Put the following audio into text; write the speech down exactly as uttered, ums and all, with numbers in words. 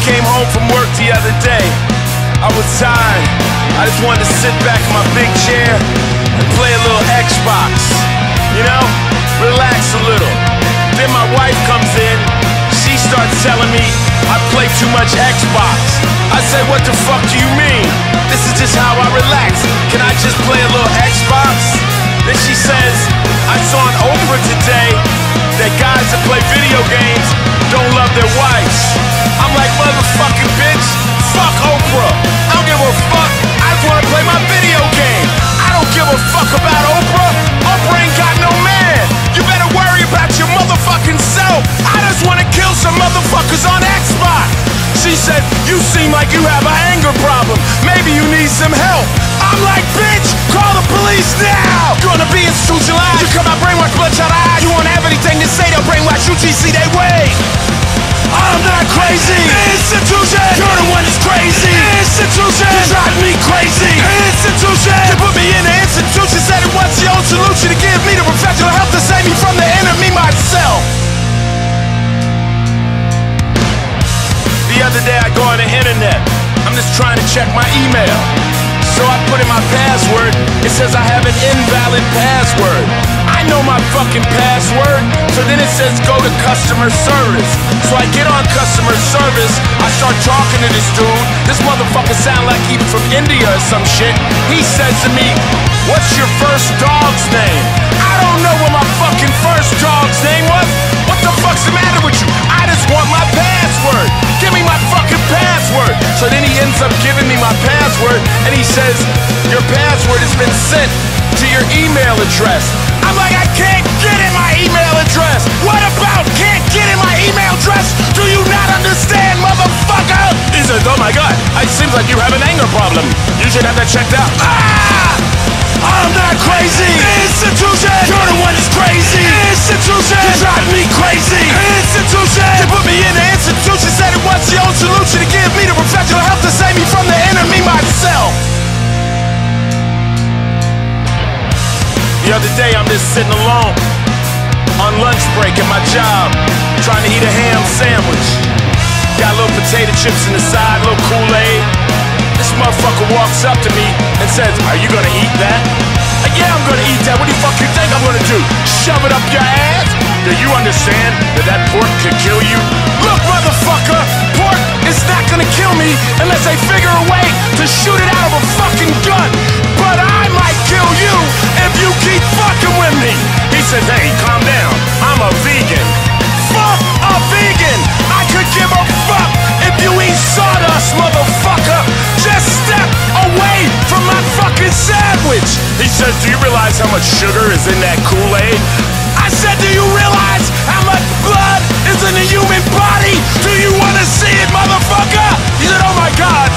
came home from work the other day. I was tired. I just wanted to sit back in my big chair and play a little Xbox. You know? Relax a little. Then my wife comes in. She starts telling me I play too much Xbox. I said, what the fuck do you mean? This is just how I relax. Can I just play a little Xbox? Then she says, I saw on Oprah today that guys that play video games don't love their wives. I'm like, motherfucking bitch, fuck Oprah. I don't give a fuck. I just wanna play my video game. I don't give a fuck about Oprah. Oprah ain't got no man. You better worry about your motherfucking self. I just wanna kill some motherfuckers on Xbox. She said, you seem like you have an anger problem. Maybe you need some help. I'm like, bitch, call the police now. You wanna be institutionalized? You come out brainwash, bloodshot eyes. You won't have anything to say, they'll brainwash you, G C, they wait. I'm not crazy. Institution, you're the one that's crazy. Institution, you drive me crazy. Institution, you put me in the institution. Said it was your own solution to give me the professional help to save me from the enemy myself. The other day I go on the internet. I'm just trying to check my email. So I put in my password. It says I have an invalid password. I know my fucking password. So then it says go to customer service. So I get on customer service. I start talking to this dude. This motherfucker sound like he from India or some shit. He says to me, what's your first dog's name? I don't know what my fucking first dog's name was. What the fuck's the matter with you? I just want my password. Give me my fucking password. So then he ends up giving me my password and he says, your password has been sent to your email address. I'm like, I can't get in my email address. What about can't get in my email address? Do you not understand, motherfucker? He says, oh my God, it seems like you have an anger problem. You should have that checked out. Ah! I'm not crazy. Institution, you're the one that's crazy. Institution, you drive me crazy. Institution, you put me in the institution. Said it was your own solution to give me the professional help to save me from the enemy myself. The other day I'm just sitting alone on lunch break at my job, trying to eat a ham sandwich. Got a little potato chips in the side, a little Kool-Aid. This motherfucker walks up to me and says, are you gonna eat that? Like, yeah, I'm gonna eat that. What do you fuck you think I'm gonna do? Shove it up your ass? Do you understand that that pork could kill you? Look, motherfucker, pork is not gonna kill me unless they figure a way to shoot it out of a fucking gun. But I might kill you if you keep fucking with me. He says, hey, calm down. I'm a vegan. Fuck a vegan. I could give a fuck if you eat sawdust, motherfucker. Just step away from my fucking sandwich. He says, do you realize how much sugar is in that Kool-Aid? I said, do you realize how much blood is in the human body? Do you want to see it, motherfucker? He said, oh my God,